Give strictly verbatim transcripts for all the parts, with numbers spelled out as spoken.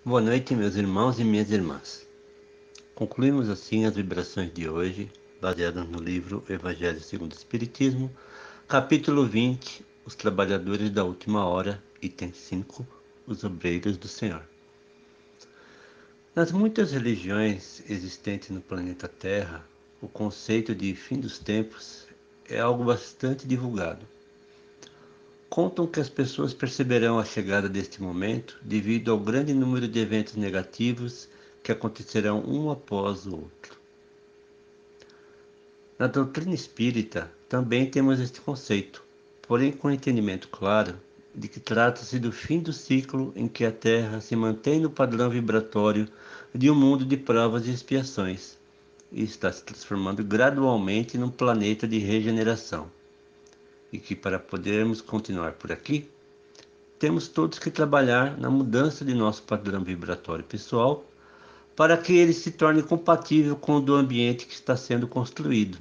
Boa noite, meus irmãos e minhas irmãs. Concluímos assim as vibrações de hoje, baseadas no livro Evangelho segundo o Espiritismo, capítulo vinte, Os Trabalhadores da Última Hora, item cinco, Os Obreiros do Senhor. Nas muitas religiões existentes no planeta Terra, o conceito de fim dos tempos é algo bastante divulgado. Contam que as pessoas perceberão a chegada deste momento devido ao grande número de eventos negativos que acontecerão um após o outro. Na doutrina espírita também temos este conceito, porém com o entendimento claro de que trata-se do fim do ciclo em que a Terra se mantém no padrão vibratório de um mundo de provas e expiações e está se transformando gradualmente num planeta de regeneração. E que para podermos continuar por aqui, temos todos que trabalhar na mudança de nosso padrão vibratório pessoal para que ele se torne compatível com o do ambiente que está sendo construído.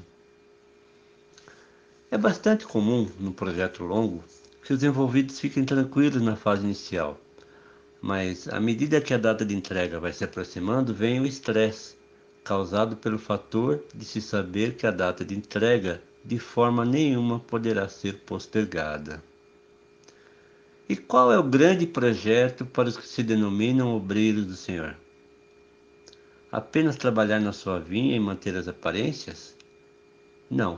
É bastante comum, num projeto longo, que os envolvidos fiquem tranquilos na fase inicial, mas à medida que a data de entrega vai se aproximando, vem o estresse, causado pelo fator de se saber que a data de entrega de forma nenhuma poderá ser postergada. E qual é o grande projeto para os que se denominam obreiros do Senhor? Apenas trabalhar na sua vinha e manter as aparências? Não.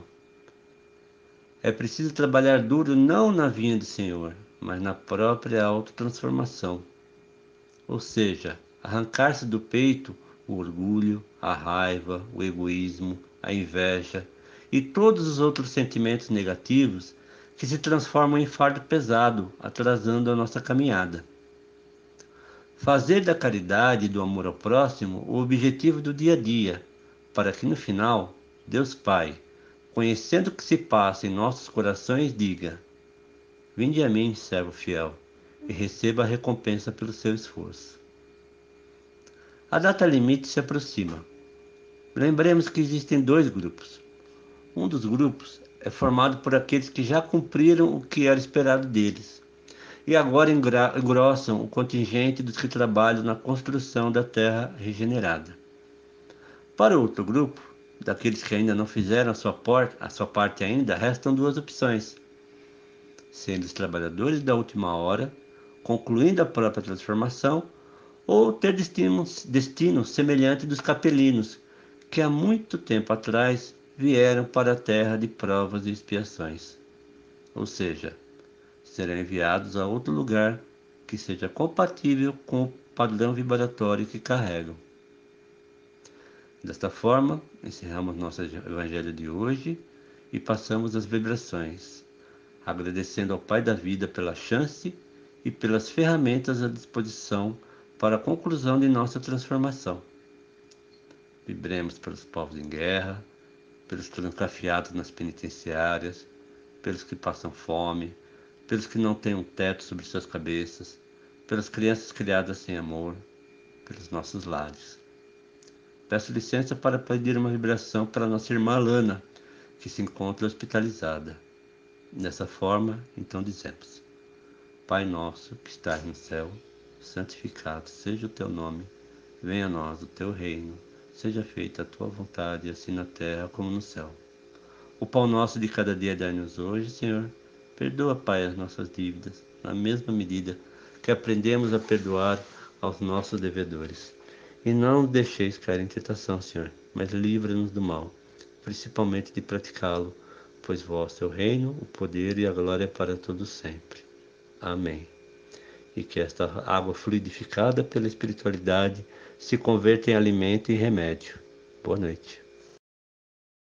É preciso trabalhar duro não na vinha do Senhor, mas na própria autotransformação. Ou seja, arrancar-se do peito o orgulho, a raiva, o egoísmo, a inveja e todos os outros sentimentos negativos que se transformam em fardo pesado, atrasando a nossa caminhada. Fazer da caridade e do amor ao próximo o objetivo do dia a dia, para que no final, Deus Pai, conhecendo o que se passa em nossos corações, diga: vinde a mim, servo fiel, e receba a recompensa pelo seu esforço. A data limite se aproxima. Lembremos que existem dois grupos. Um dos grupos é formado por aqueles que já cumpriram o que era esperado deles, e agora engrossam o contingente dos que trabalham na construção da terra regenerada. Para o outro grupo, daqueles que ainda não fizeram a sua, porta, a sua parte ainda, restam duas opções: sendo os trabalhadores da última hora, concluindo a própria transformação, ou ter destino, destino semelhante dos capelinos, que há muito tempo atrás vieram para a terra de provas e expiações. Ou seja, serão enviados a outro lugar que seja compatível com o padrão vibratório que carregam. Desta forma, encerramos nosso evangelho de hoje e passamos as vibrações, agradecendo ao Pai da Vida pela chance e pelas ferramentas à disposição para a conclusão de nossa transformação. Vibremos pelos povos em guerra, pelos trancafiados nas penitenciárias, pelos que passam fome, pelos que não têm um teto sobre suas cabeças, pelas crianças criadas sem amor, pelos nossos lares. Peço licença para pedir uma vibração para nossa irmã Lana, que se encontra hospitalizada. Dessa forma, então dizemos: Pai nosso que estás no céu, santificado seja o teu nome, venha a nós o teu reino, seja feita a tua vontade, assim na terra como no céu. O pão nosso de cada dia dai-nos hoje, Senhor. Perdoa, Pai, as nossas dívidas, na mesma medida que aprendemos a perdoar aos nossos devedores. E não nos deixeis cair em tentação, Senhor, mas livra-nos do mal, principalmente de praticá-lo, pois vosso é o reino, o poder e a glória para todos sempre. Amém. E que esta água fluidificada pela espiritualidade se converta em alimento e remédio. Boa noite.